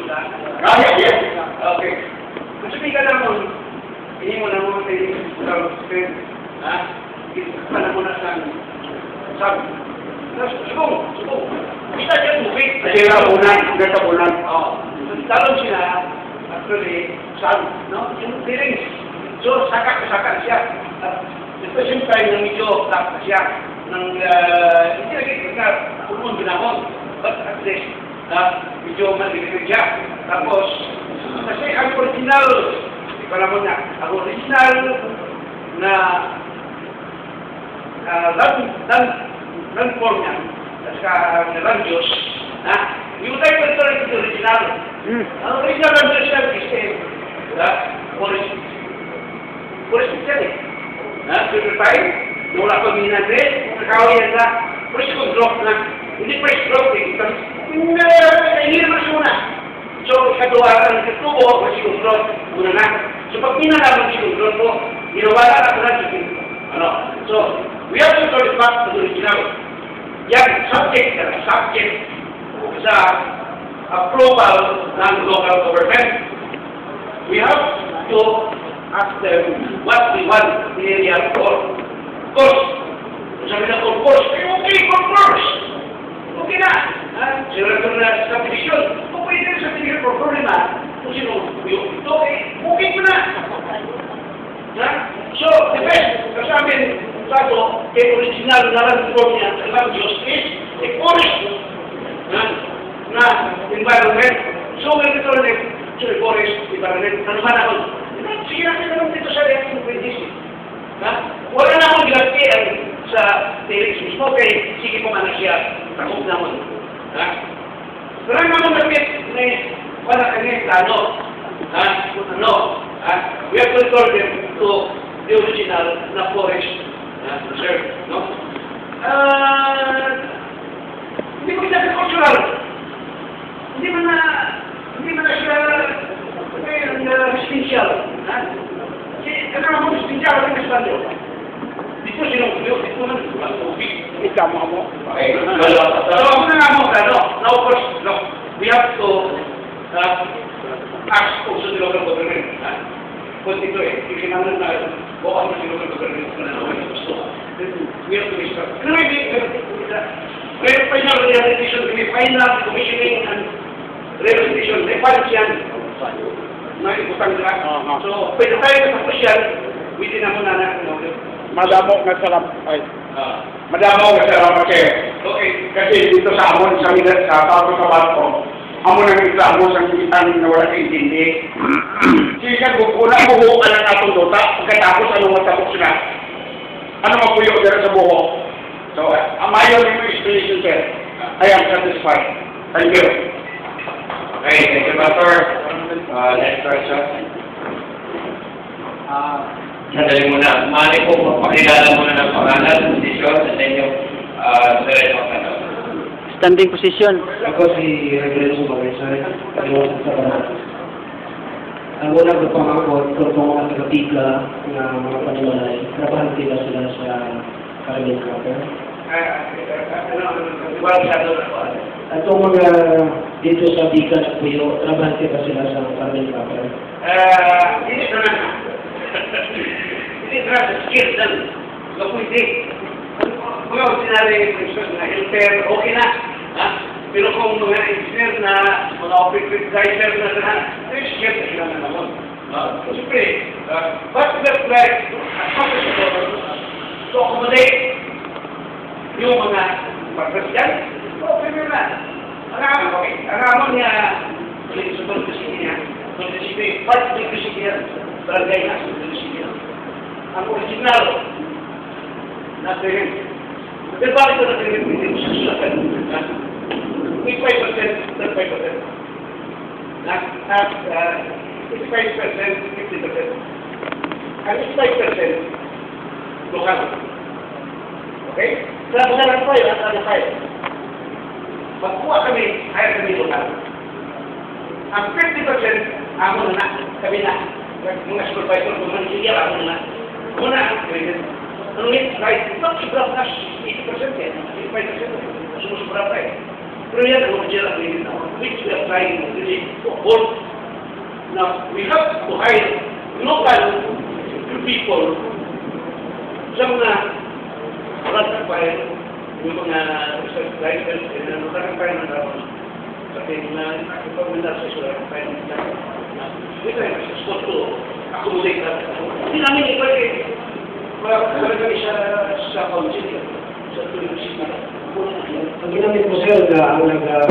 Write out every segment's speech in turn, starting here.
Yes. Okay. Kung sabi ka naman, hindi mo na mo sa friend, ha? Pala mo na sa sabi. Subong. Kita siya tubig. Kasi nagkabunan. Oo. Talon sila, actually, sabi, no? Yung feelings. So, sakak siya. At the same time, nang medyo tap siya. Hindi lagi na ulun binahon. But at least, medyo malilig siya. Tapos, kasi ang original, panahon niya, ang original na land form niya, at saka land Diyos, yung tayo ito rin yung original. Ang original land Diyos niya, forest yan eh. Purify, nung wala pang minagre, nakawayan na, fresh drop na. Hindi fresh drop eh. Nahihirap na siya muna. So, katuwaran, katubo, fresh drop muna na. So, pag minalaman siya drop mo, ginawa na ako na siya. So, we have to turn it back to the original. Yan, subject sa approval ng local government. We have to ask them what we want the area for. Of course, sabi na of course, okay for course. Okay na. Sila ito na subdivision. Kung pwede na subdivision for problema, kung sino yung ito, okay ko na. So, the best, kasamin, sato, kay original na land form niya, sa land Diyos is a forest na environment. So, when ito rin, forest environment, ano man ako, sige natin naman dito sa reaction ng PDC. Wala na akong ginagpian sa Felix mismo, kaya sige po man na siya, takot naman. Pero naman nagpit na wala kanya plano. We have to return them to the original na forest reserve. Hindi mo ginagpian cultural. Hindi man na siya residential. Kasi kailangan mo residential ang espanyol. Dito sinukuyo, dito man ang tubig. Ikama mo. Okay. So, ako na nga mo, now of course, we have to ask also the local government. Kung dito hindi naman na bukas mo si local government kung ano yung gusto. We have to respect. May final realization, may final commissioning and realization, may final yan. Naibutang nila. So, pwede tayo tapos yan, pwede na muna na. Madamo nga sarap. Madamo nga sarap kasi. Okay. Kasi dito sa amon, sa Pato sa Bato, amon ang iklamo sa kikitan na wala kaintindi. Sige, unang buho ka lang atong dota, pagkatapos anong matapos na. Ano mapuyo dito sa buho? So, amayon yung explanation, sir. I am satisfied. Thank you. Okay, thank you, Pastor. Next question. Sandali muna. Mali po, pakilala muna ng pangalan, posisyon, at then yung diretso ang tanong. Standing position. Ako si Reverend Subaresay, kalimutan sa kanan. Ang unang nagpangakot, kung mga taga-tigla na mga panimalay, trabahan sila sa Carmen Cracker. At kung mga dito sa Bigan at Puyo, trabahan sila sa Carmen Cracker. Hindi na sa skills lang. Pwede. Mga ordinary person na helper, okay na. Pero kung mga engineer na, mga operator driver na lahat, ay skills na sila na naman. Siyempre, but that's like, to accommodate yung mga pagkasyan, okay na. Ang amon niya, sa pagkasyan niya, part of the pagkasyan, barangay na sa pagkasyan. Ang original na tereng. Pero bakit ito na tereng pwede mo sa sulat? May 5%, 35%. 50%. Ang 5% lokal. Okay? Sa mga tayo, ano tayo? Magkuha kami, hire kami lokal. Ang 50%, amo na kami na. Mga supervisor, kung manigil, amo na. Muna ang credit. Nung right, not sobrang cash, 80% yan. 85% sumusubra tayo. Pero yan ang object which we are trying really to hold. Now, we have to hire local people sa mga rank-and-file, yung mga research writers, and rank-and-file na dapat sa mga ipagmandar sa isura rank-and-file nila. Ito ay mas to accommodate natin. Hindi namin ipwede makakagay sa council, sa university. Ang ginamit mo, sir, ang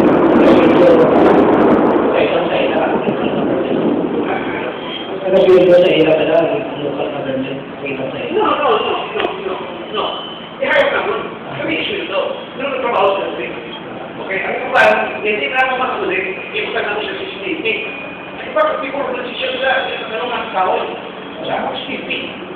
nag-sweldo sa ila pala, ang local government, sa ila. No. I-hire naman. Kami issue ito. Pero nagtrabaho sa state. Okay, ang ito ba, hindi na ako makakulit, ibutan naman siya sa CCTV. Ay, bakit di ko organisasyon sila, ano mga tao, sa CCTV.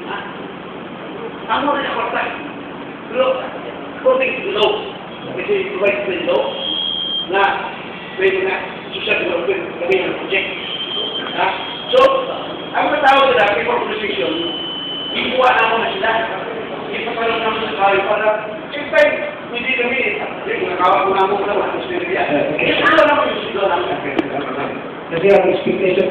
Ano rin ang kwarta? Pero, according to the law, kasi provide the law, na pwede na social development kami ng project. So, ang matawag nila, before organization, ikuha naman na sila. Ipapalong naman sa kawin para, siyempre, hindi kami, nakawag ko naman ko naman, gusto nila yan. Ito naman yung sila naman. Kasi ang expectation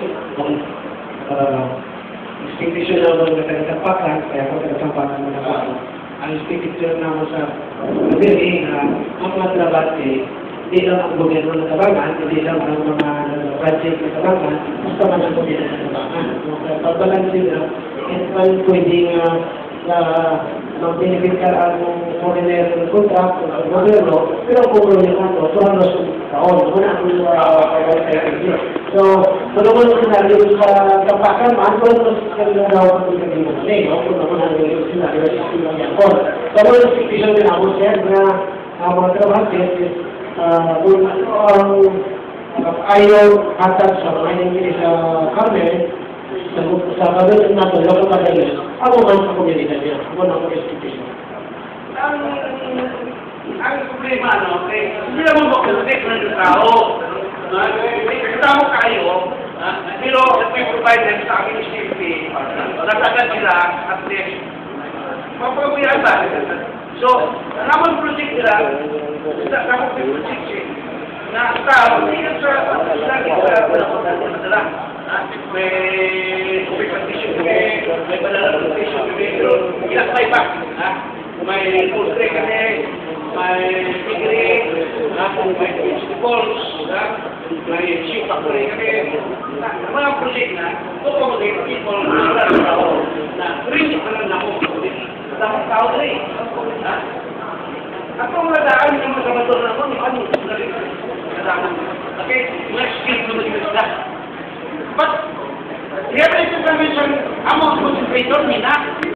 naman na tagatampakan, kaya kung tagatampakan mo na ako, ang expectation naman sa pagdiri na ang mga trabate, hindi lang ang gobyerno ng tabangan, hindi lang ang mga project ng tabangan, basta man ang gobyerno ng tabangan. Pagbalansin na, hindi pwedeng mag-benefit ka ang foreigner ng contract ng gobyerno, pero kung gobyerno ito, 200 taon, wala ang so, naman ang sinabi sa tampakan, maano sa daw ang pagkakas mo rin, kung naman ang sinabi sa silang yakon. So, ang expectation din ako, sir, na mga trabahante, kung ayaw hatag sa mga hindi sa Carmel, sa kabel natin, local government, ako man sa komunidad niya. Ako na ang expectation. Ang problema, no, hindi naman mag-connect ng tao. Kasama kayo, pero may provide them sa akin safety. Nagtagal sila at least. Mapaguyan ba? So, naman project nila, naman project na tao, hindi yan sa madala. May condition kami, may banana condition kami, pero inakmay pa. May poultry kami, may piggery, may vegetables, may sheep factory kami. Mga project na, accommodate people na tao na rin pa lang ako. Dapat tao rin. At kung nadaan yung mga kamador na ako, ano? Nadaan. Okay? Mga skill naman yung sila. But, here is the convention among concentrator, Nina.